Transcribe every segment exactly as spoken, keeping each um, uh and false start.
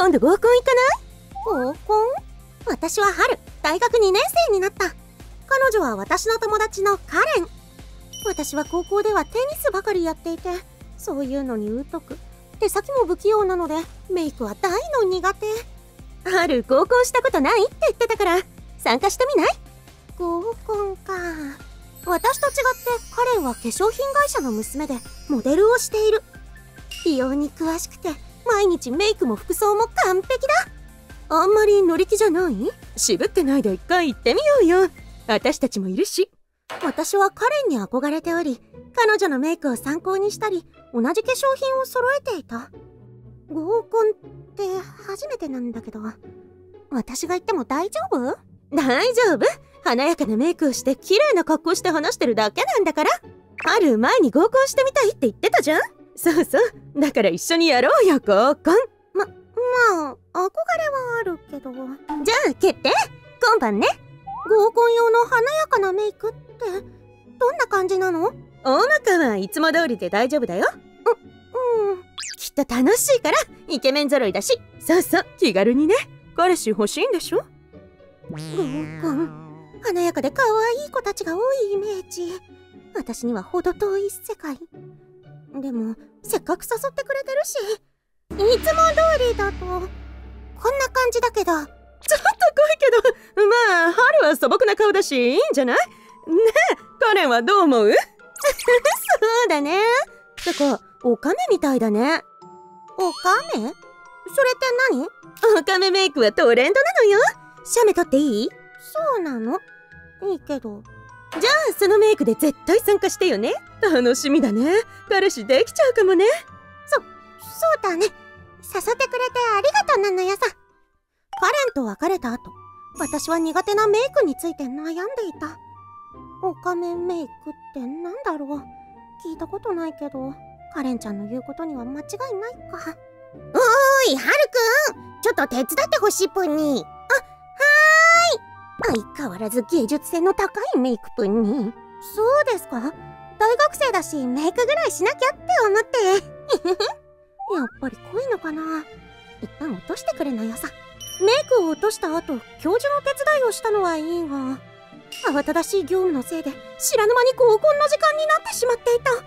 今度合コン行かない？ 合コン？私は春、大学にねん生になった。彼女は私の友達のカレン。私は高校ではテニスばかりやっていて、そういうのに疎く、手先も不器用なのでメイクは大の苦手。 春合コンしたことないって言ってたから参加してみない？ 合コンか。私と違ってカレンは化粧品会社の娘でモデルをしている。美容に詳しくて毎日メイクも服装も完璧だ。 あんまり乗り気じゃない？渋ってないで一回行ってみようよ。私たちもいるし。 私はカレンに憧れており、彼女のメイクを参考にしたり同じ化粧品を揃えていた。合コンって初めてなんだけど、私が行っても大丈夫？ 大丈夫。華やかなメイクをして綺麗な格好して話してるだけなんだから。春前に合コンしてみたいって言ってたじゃん。そうそう、だから一緒にやろうよ合コン。 ま、まあ憧れはあるけど。じゃあ決定。今晩ね。 合コン用の華やかなメイクってどんな感じなの？ 大まかはいつも通りで大丈夫だよ。 う、うん。 きっと楽しいからイケメン揃いだし。そうそう、気軽にね。彼氏欲しいんでしょ？ 合コン、華やかで可愛い子たちが多いイメージ。私には程遠い世界。でもせっかく誘ってくれてるし、いつも通りだとこんな感じだけど。 ちょっと濃いけど、まあ春は素朴な顔だしいいんじゃない？ねえ、カレンはどう思う？ そうだね。 てかオカメみたいだね。 オカメ？それって何？ オカメメイクはトレンドなのよ。写メ撮っていい？ そうなの？いいけど。 じゃあそのメイクで絶対参加してよね。楽しみだね。彼氏できちゃうかもね。 そ、そうだね。誘ってくれてありがとうなのよさ。カレンと別れた後、私は苦手なメイクについて悩んでいた。オカメメイクってなんだろう？聞いたことないけど、カレンちゃんの言うことには間違いないか。おーい、ハルくん、ちょっと手伝ってほしいぷんに。あ、はーい。相変わらず芸術性の高いメイクぷんに。そうですか？大学生だしメイクぐらいしなきゃって思ってやっぱり濃いのかな。一旦落としてくれなよさ。メイクを落とした後、教授の手伝いをしたのはいいが、慌ただしい業務のせいで知らぬ間に合コンの時間になってしまっていた。も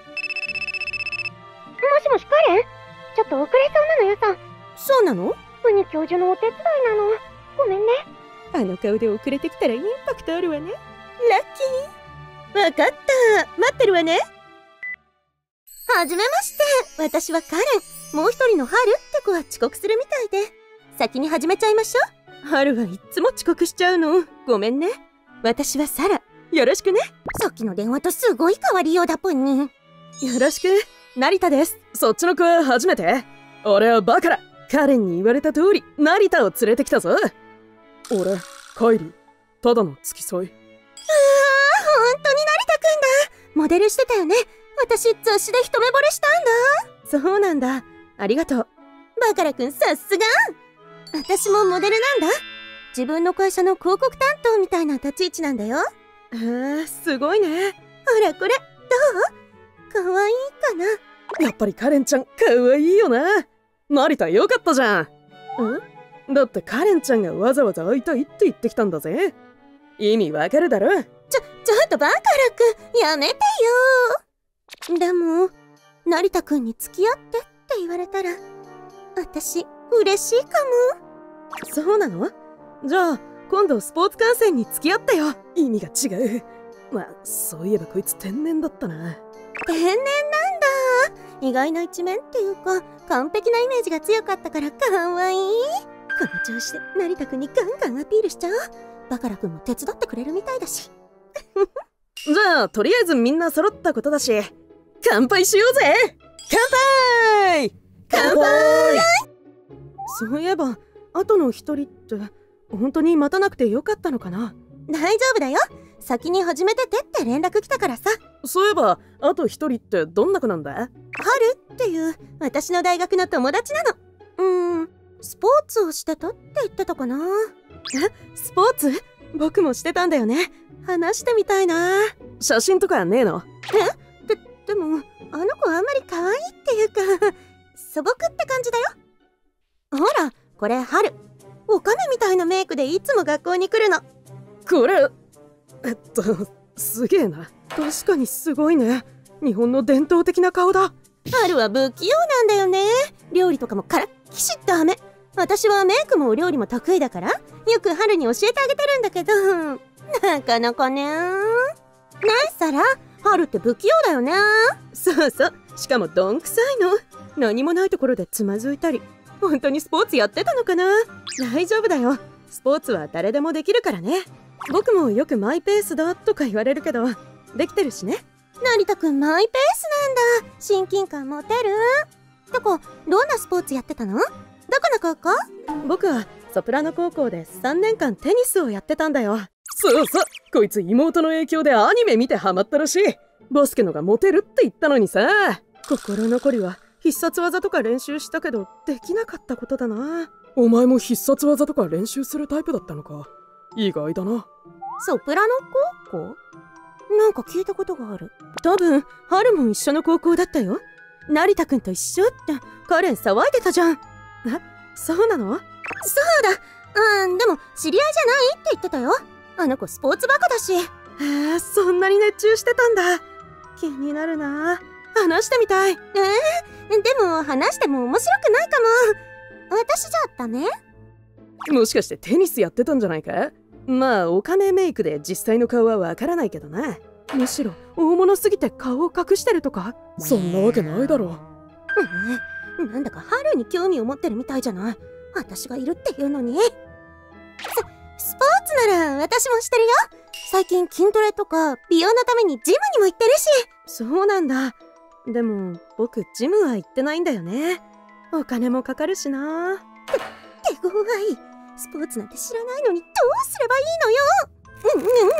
しもしカレン、ちょっと遅れそうなのよさ。 そうなの？ ウニ教授のお手伝いなの。ごめんね。 あの顔で遅れてきたらインパクトあるわね。ラッキー。わかった。待ってるわね。はじめまして。私はカレン。もう一人の春って子は遅刻するみたいで、先に始めちゃいましょう。春はいっつも遅刻しちゃうの。ごめんね。私はサラ。よろしくね。 さっきの電話とすごい変わりようだぷんに。 よろしく。成田です。そっちの子は初めて？俺はバカラ。カレンに言われた通り成田を連れてきたぞ。俺、カイリー。ただの付き添い。 ああ、ほんとに成田くんだ。モデルしてたよね。私雑誌で一目惚れしたんだ。そうなんだ。ありがとう。 バカラくんさすが。私もモデルなんだ。自分の会社の広告担当みたいな立ち位置なんだよ。 へえ、すごいね。 ほらこれ、どう？かわいいかな？ やっぱりカレンちゃんかわいいよな。成田よかったじゃん。ん？だってカレンちゃんがわざわざ会いたいって言ってきたんだぜ。意味わかるだろ？ ちょ、ちょっとバカラくん、やめてよ。でも、成田くんに付き合ってって言われたら、私、嬉しいかも。 そうなの？じゃあ、今度スポーツ観戦に付き合ってよ。意味が違う。まあ、そういえばこいつ天然だったな。 天然なんだ。意外な一面っていうか、完璧なイメージが強かったからかわいい。この調子で成田くんにガンガンアピールしちゃおう。バカラくんも手伝ってくれるみたいだし。 じゃあ、とりあえずみんな揃ったことだし、乾杯しようぜ！乾杯！ 乾杯！ そういえば、あとの一人って、本当に待たなくてよかったのかな？ 大丈夫だよ。先に始めててって連絡来たからさ。 そういえば、あと一人ってどんな子なんだ？ 春っていう私の大学の友達なの。うーん、スポーツをしてたって言ってたかな。 え、スポーツ？僕もしてたんだよね。話してみたいな。写真とかねえの？ え？で、でも、あの子あんまり可愛いっていうか、素朴って感じだよ。ほら、 これ春。おかめみたいなメイクでいつも学校に来るの。 これえっとすげえな。確かにすごいね。日本の伝統的な顔だ。 春は不器用なんだよね。料理とかもからっきしダメ。私はメイクもお料理も得意だからよく春に教えてあげてるんだけど、なかなかね。なえさら、春って不器用だよね。 そうそう、しかもどんくさいの。何もないところでつまずいたり。本当にスポーツやってたのかな。大丈夫だよ、スポーツは誰でもできるからね。僕もよくマイペースだとか言われるけどできてるしね。 成田くんマイペースなんだ。親近感持てる。てかどんなスポーツやってたの？どこの高校？ 僕はソプラノ高校でさんねんかんテニスをやってたんだよ。 そうそう、こいつ妹の影響でアニメ見てハマったらしい。バスケのがモテるって言ったのにさ。 心残りは必殺技とか練習したけどできなかったことだな。 お前も必殺技とか練習するタイプだったのか。意外だな。 ソプラノ高校？なんか聞いたことがある。 多分春も一緒の高校だったよ。成田くんと一緒ってカレン騒いでたじゃん。え、そうなの？ そうだ。うん、でも知り合いじゃないって言ってたよ。あの子スポーツバカだし。 へえ、そんなに熱中してたんだ。気になるな。話してみたい。えー、でも話しても面白くないかも。私じゃったね。 もしかしてテニスやってたんじゃないか？ まあお金メイクで実際の顔はわからないけどな。むしろ大物すぎて顔を隠してるとか？ そんなわけないだろう。なんだか春に興味を持ってるみたいじゃない。私がいるっていうのに。ス、スポーツなら私もしてるよ。最近筋トレとか美容のためにジムにも行ってるし。 そうなんだ。でも僕ジムは行ってないんだよね。お金もかかるしな。 手強い。スポーツなんて知らないのにどうすればいいのよ。うんうんうん。ど,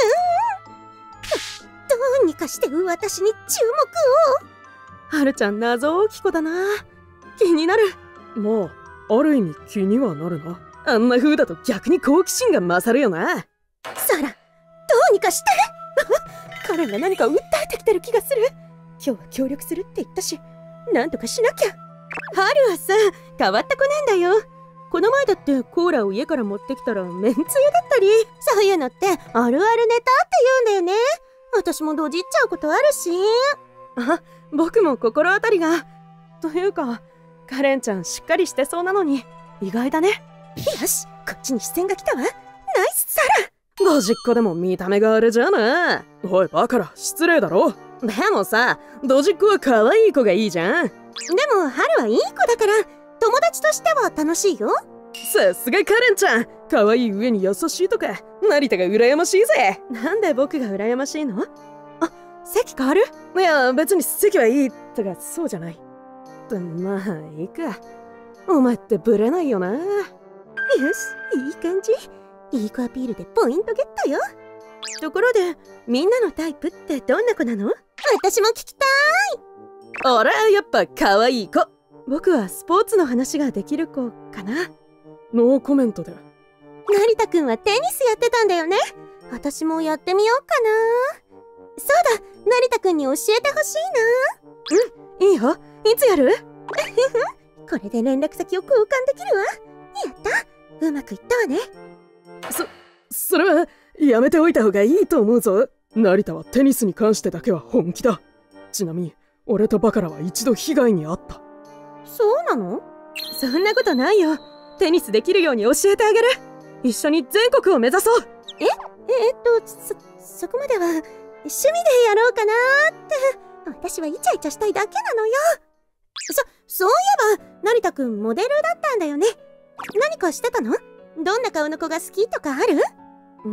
どうにかして私に注目を。 はるちゃん謎大きい子だな。気になる。 まあある意味気にはなるな。 あんな風だと逆に好奇心が勝るよな。 サラ、どうにかして。 彼が何か訴えてきてる気がする。今日は協力するって言ったし、なんとかしなきゃ。春はさ、変わった子なんだよ。この前だってコーラを家から持ってきたらめんつゆだったり。 そういうのってあるあるネタって言うんだよね。私もドジっちゃうことあるし。 あ、僕も心当たりが。というかカレンちゃんしっかりしてそうなのに意外だね。 よし、こっちに視線が来たわ。ナイスサラ。ご実家でも見た目があれじゃな。 おいバカラ、失礼だろ。 でもさ、ドジっ子は可愛い子がいいじゃん。でも春はいい子だから友達としては楽しいよ。 さすがカレンちゃん。可愛い上に優しいとか成田が羨ましいぜ。なんで僕が羨ましいの？あ、席変わる？いや別に席はいいとかそうじゃない。まあいいか。お前ってブレないよな。よし、いい感じ。いい子アピールでポイントゲットよ。 ところでみんなのタイプってどんな子なの？ 私も聞きたい。あら、やっぱ可愛い子。僕はスポーツの話ができる子かな。 ノーコメントで。 成田くんはテニスやってたんだよね。私もやってみようかな。そうだ、成田くんに教えてほしいな。うん、いいよ。いつやる？ これで連絡先を交換できるわ。やった、うまくいったわね。 そ、それはやめておいた方がいいと思うぞ。成田はテニスに関してだけは本気だ。ちなみに俺とバカラは一度被害に遭った。 そうなの？ そんなことないよ。テニスできるように教えてあげる。一緒に全国を目指そう。 え、えー、っとそ、そこまでは趣味でやろうかなって。私はイチャイチャしたいだけなのよ。そ、そういえば成田くんモデルだったんだよね。何かしてたの？どんな顔の子が好きとかある？ うん、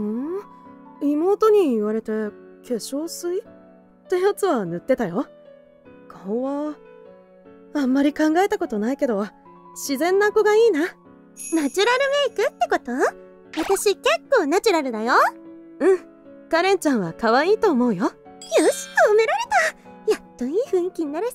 妹に言われて化粧水ってやつは塗ってたよ。顔はあんまり考えたことないけど自然な子がいいな。 ナチュラルメイクってこと？私結構ナチュラルだよ。 うん、カレンちゃんは可愛いと思うよ。よし、褒められた。やっといい雰囲気になれそう。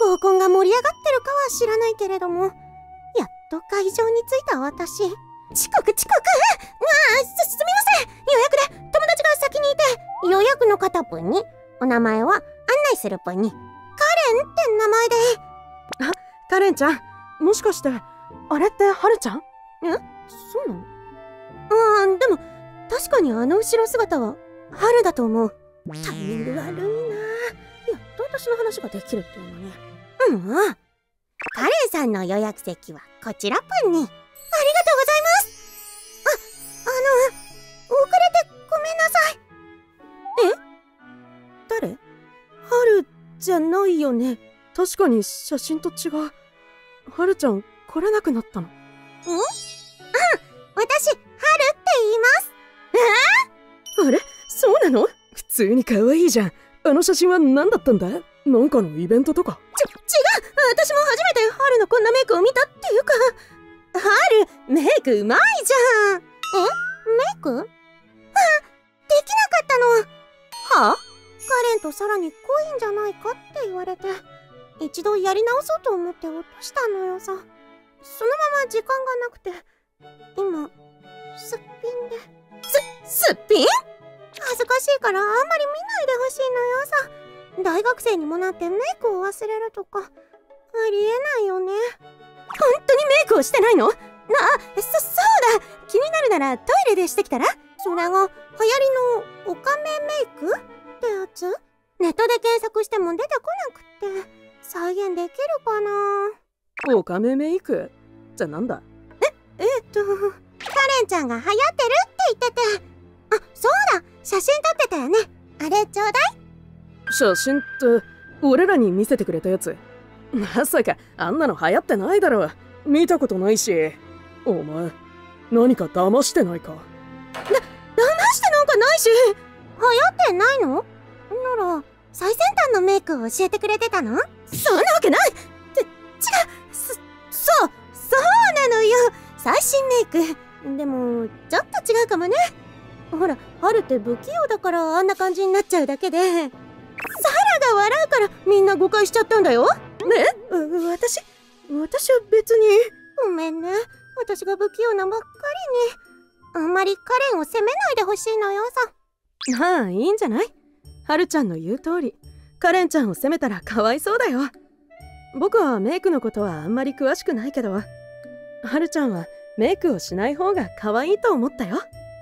合コンが盛り上がってるかは知らないけれども、やっと会場に着いた私。遅刻遅刻。まあ、す、すみません。予約で友達が先にいて、予約の片分にお名前は案内する分にカレンって名前で。 あ、カレンちゃん、もしかしてあれってはるちゃん？ え、そうなの？あー、でも確かにあの後ろ姿は春だと思う。タイミング悪いな。やっと私の話ができるっていうのね。うんうん。カレンさんの予約席はこちらぷんに。ありがとうございます。あ、あの、遅れてごめんなさい。え？誰？春じゃないよね。 確かに写真と違う。はるちゃん来れなくなったの？ん？あ、 私、春って言います。 えー、あれ？そうなの？普通に可愛いじゃん。あの写真は何だったんだ？なんかのイベントとか？ ち、違う！私も初めて春のこんなメイクを見たっていうか。春、メイクうまいじゃん。え？メイク？あ、できなかったの。は？カレンとさらに濃いんじゃないかって言われて、一度やり直そうと思って落としたのよさ。そのまま時間がなくて、今、すっぴんで。す、すっぴん？恥ずかしいからあんまり見ないでほしいのよさ。大学生にもなってメイクを忘れるとか、ありえないよね。本当にメイクをしてないの？な、そ、そうだ！気になるならトイレでしてきたら？それが、流行りのオカメメイクってやつ？ネットで検索しても出てこなくって、再現できるかな？ オカメメイク？じゃなんだ？ え、えっと、カレンちゃんが流行ってるって言ってて。あ、そうだ！写真撮ってたよね。あれちょうだい。 写真って俺らに見せてくれたやつ？まさかあんなの流行ってないだろ。見たことないし。お前何か騙してないか？ だ、騙してなんかないし。流行ってないの？なら最先端のメイクを教えてくれてたの？そんなわけない！って、違う！そ、そうそうなのよ。最新メイク。でもちょっと違うかもね。ほら、春って不器用だからあんな感じになっちゃうだけで、サラが笑うからみんな誤解しちゃったんだよ。ね？う、私、私は別に。ごめんね。私が不器用なばっかりに。あんまりカレンを責めないでほしいのよさ。 まあいいんじゃない？はるちゃんの言う通り、カレンちゃんを責めたらかわいそうだよ。僕はメイクのことはあんまり詳しくないけど、はるちゃんはメイクをしない方が可愛いと思ったよ。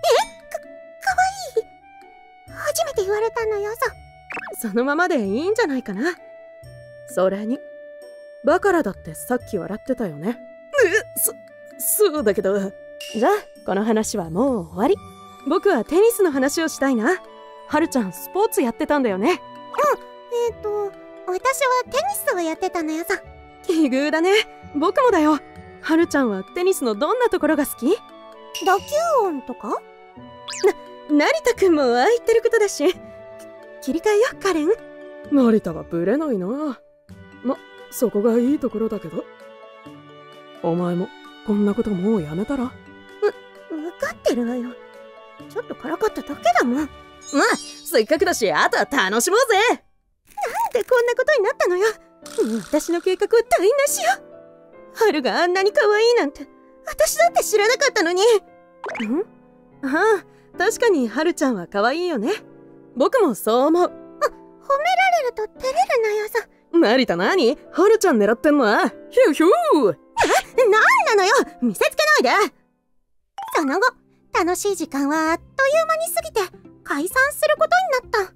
初めて言われたのよさ。 そのままでいいんじゃないかな。それにバカラだってさっき笑ってたよね。え、そ、そうだけど。じゃあこの話はもう終わり。僕はテニスの話をしたいな。はるちゃんスポーツやってたんだよね。 うん、えっと私はテニスをやってたのよさ。 奇遇だね。僕もだよ。はるちゃんはテニスのどんなところが好き？ 打球音とか？ な、成田くんもああ言ってることだし。切り替えよ、カレン。成田はブレないな。ま、そこがいいところだけど。お前もこんなこともうやめたら？わ、 分かってるわよ。ちょっとからかっただけだもん。まあ、 せっかくだし、あとは楽しもうぜ。 なんでこんなことになったのよ。もう私の計画は台無しよ。春があんなに可愛いなんて、私だって知らなかったのに。ん？ ああ、確かにはるちゃんは可愛いよね。僕もそう思う。あ、褒められると照れるのよさ。 成田何？はるちゃん狙ってんの？ヒューヒュー。 な、なんなのよ、見せつけないで。その後、楽しい時間はあっという間に過ぎて解散することになった。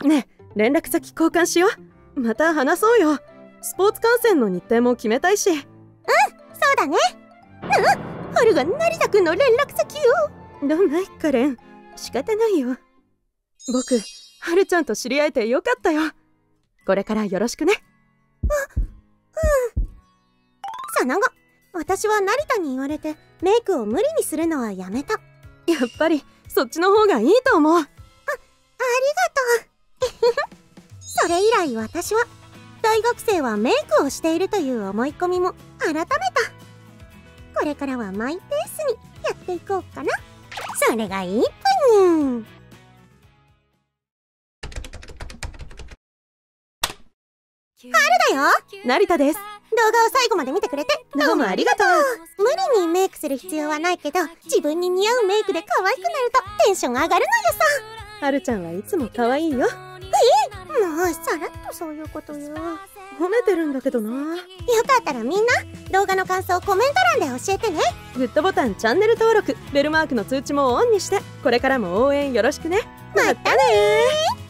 ねえ、連絡先交換しよう。また話そうよ。スポーツ観戦の日程も決めたいし。うん、 そうだね。うん、春が成田くんの連絡先を。 どんないカレン、仕方ないよ。僕、はるちゃんと知り合えてよかったよ。これからよろしくね。 う、うん。その後、私は成田に言われてメイクを無理にするのはやめた。 やっぱりそっちの方がいいと思う。あ、ありがとう。それ以来私は大学生はメイクをしているという思い込みも改めた。これからはマイペースにやっていこうかな。それがいいぷに。春だよ。 成田です。 動画を最後まで見てくれてどうもありがとう。 無理にメイクする必要はないけど、自分に似合うメイクで可愛くなるとテンション上がるのよさ。 はるちゃんはいつも可愛いよ。 え、もうさらっとそういうこと言う。よ褒めてるんだけどな。 かったらみんな動画の感想コメント欄で教えてね。 グッドボタン、チャンネル登録、ベルマークの通知もオンにして、これからも応援よろしくね。 またねー。